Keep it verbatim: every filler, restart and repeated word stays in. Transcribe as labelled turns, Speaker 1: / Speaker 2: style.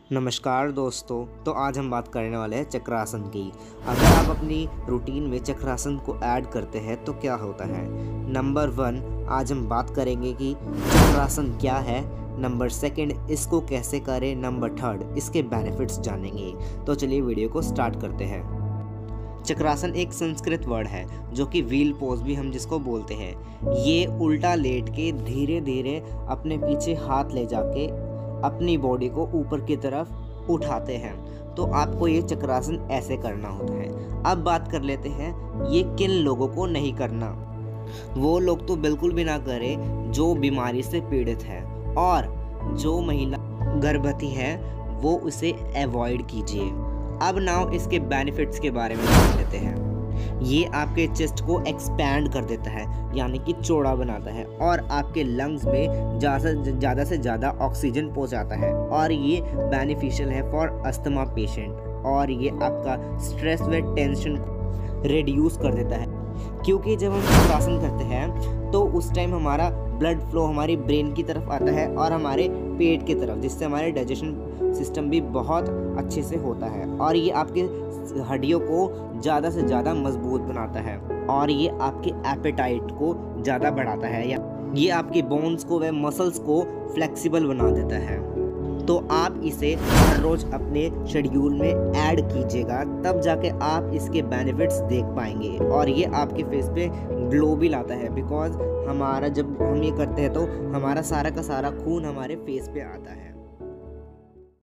Speaker 1: नमस्कार दोस्तों। तो आज हम बात करने वाले हैं चक्रासन की। अगर आप अपनी रूटीन में चक्रासन को ऐड करते हैं तो क्या होता है। नंबर वन, आज हम बात करेंगे कि चक्रासन क्या है। नंबर सेकंड, इसको कैसे करें। नंबर थर्ड, इसके बेनिफिट्स जानेंगे। तो चलिए वीडियो को स्टार्ट करते हैं। चक्रासन एक संस्कृत वर्ड है जो कि व्हील पोज भी हम जिसको बोलते हैं। ये उल्टा लेट के धीरे धीरे अपने पीछे हाथ ले जाके अपनी बॉडी को ऊपर की तरफ उठाते हैं। तो आपको ये चक्रासन ऐसे करना होता है। अब बात कर लेते हैं ये किन लोगों को नहीं करना। वो लोग तो बिल्कुल भी ना करें जो बीमारी से पीड़ित है, और जो महिला गर्भवती है वो उसे अवॉइड कीजिए। अब नाउ इसके बेनिफिट्स के बारे में जान लेते हैं। ये आपके चेस्ट को एक्सपैंड कर देता है, यानी कि चौड़ा बनाता है, और आपके लंग्स में ज़्यादा से ज़्यादा ऑक्सीजन पहुंचाता है। और ये बेनिफिशियल है फॉर अस्थमा पेशेंट। और ये आपका स्ट्रेस व टेंशन को रिड्यूस कर देता है, क्योंकि जब हम चक्रासन करते हैं तो उस टाइम हमारा ब्लड फ्लो हमारी ब्रेन की तरफ आता है और हमारे पेट की तरफ, जिससे हमारे डाइजेशन सिस्टम भी बहुत अच्छे से होता है। और ये आपके हड्डियों को ज़्यादा से ज़्यादा मजबूत बनाता है, और ये आपके एपेटाइट को ज़्यादा बढ़ाता है, या ये आपके बोन्स को व मसल्स को फ्लेक्सिबल बना देता है। तो आप इसे हर रोज़ अपने शेड्यूल में ऐड कीजिएगा, तब जाके आप इसके बेनिफिट्स देख पाएंगे। और ये आपके फेस पे ग्लो भी लाता है, बिकॉज हमारा जब हम ये करते हैं तो हमारा सारा का सारा खून हमारे फेस पे आता है।